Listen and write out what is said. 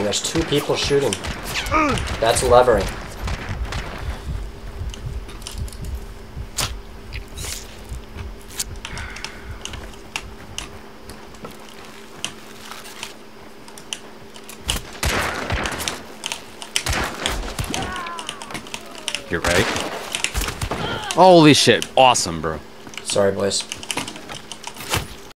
levering. There's 2 people shooting. That's levering. You're right. Holy shit. Awesome, bro. Sorry, boys.